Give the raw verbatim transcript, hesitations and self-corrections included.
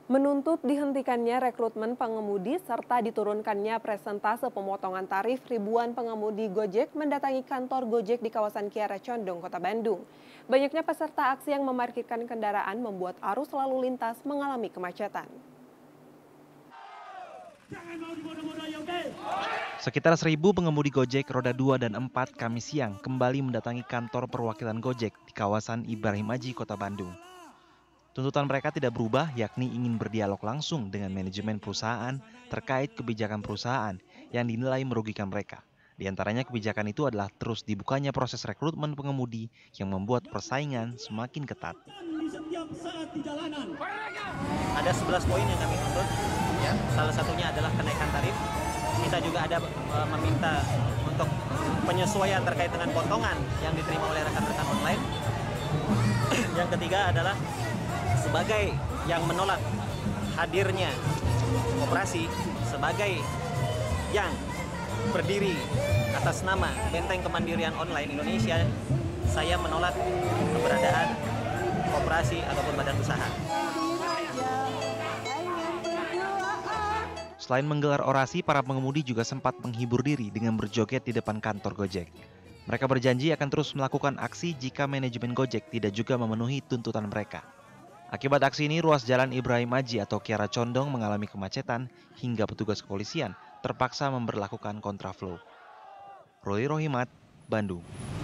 Menuntut dihentikannya rekrutmen pengemudi serta diturunkannya presentase pemotongan tarif, ribuan pengemudi Gojek mendatangi kantor Gojek di kawasan Kiara Condong, Kota Bandung. Banyaknya peserta aksi yang memarkirkan kendaraan membuat arus lalu lintas mengalami kemacetan. Sekitar seribu pengemudi Gojek roda dua dan empat Kamis siang kembali mendatangi kantor perwakilan Gojek di kawasan Ibrahim Aji, Kota Bandung. Tuntutan mereka tidak berubah, yakni ingin berdialog langsung dengan manajemen perusahaan terkait kebijakan perusahaan yang dinilai merugikan mereka. Di antaranya kebijakan itu adalah terus dibukanya proses rekrutmen pengemudi yang membuat persaingan semakin ketat. Ada sebelas poin yang kami tuntut, ya. Salah satunya adalah kenaikan tarif. Kita juga ada e, meminta untuk penyesuaian terkait dengan potongan yang diterima oleh rekan-rekan online. Yang ketiga adalah sebagai yang menolak hadirnya koperasi sebagai yang berdiri atas nama Benteng Kemandirian Online Indonesia, saya menolak keberadaan koperasi ataupun badan usaha. Selain menggelar orasi, para pengemudi juga sempat menghibur diri dengan berjoget di depan kantor Gojek. Mereka berjanji akan terus melakukan aksi jika manajemen Gojek tidak juga memenuhi tuntutan mereka. Akibat aksi ini, ruas jalan Ibrahim Aji atau Kiara Condong mengalami kemacetan hingga petugas kepolisian terpaksa memberlakukan kontraflow. Roy Rohimat, Bandung.